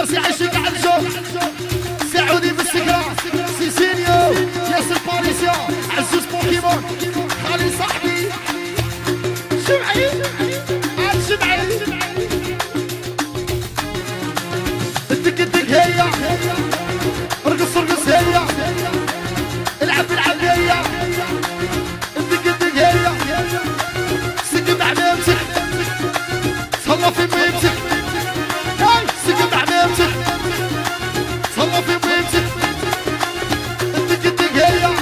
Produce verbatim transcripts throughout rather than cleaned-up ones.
لاباس يعيشك على الجو سعودي بالسكرة سيسيليو ياسر باريسيا عزوز بوكيمون خالي صاحبي شمعي عاد شمعي الدق الدق هيا ارقص ارقص هيا العب العب هيا الدق الدق هيا سقم عمامتك صلى في ميمتك سقم عمامتك صلى في ميمتك الدق الدق هيا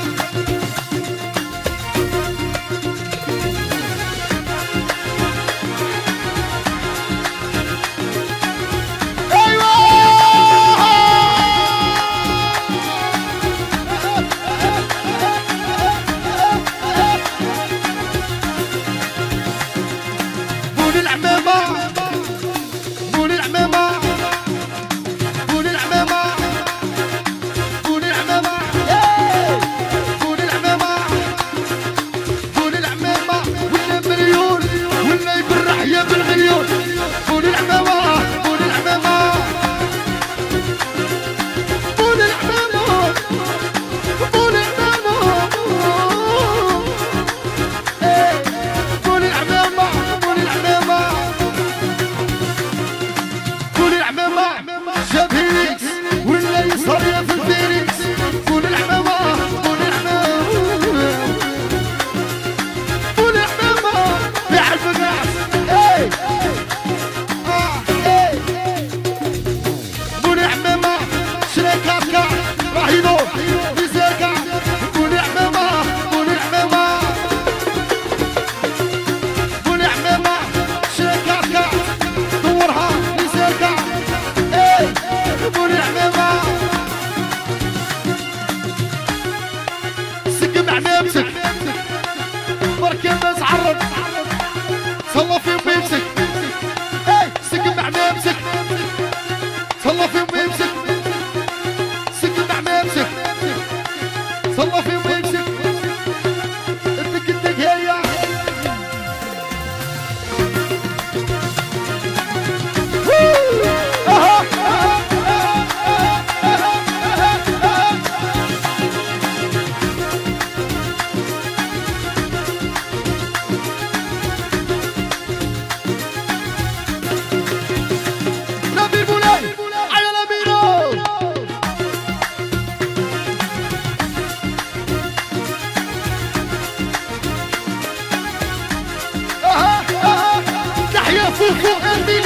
صلى في ميمسك سقم عمامسك صلى في ميمسك سقم عمامسك صلى في ميمسك الدق الدق هيا فوق قلبي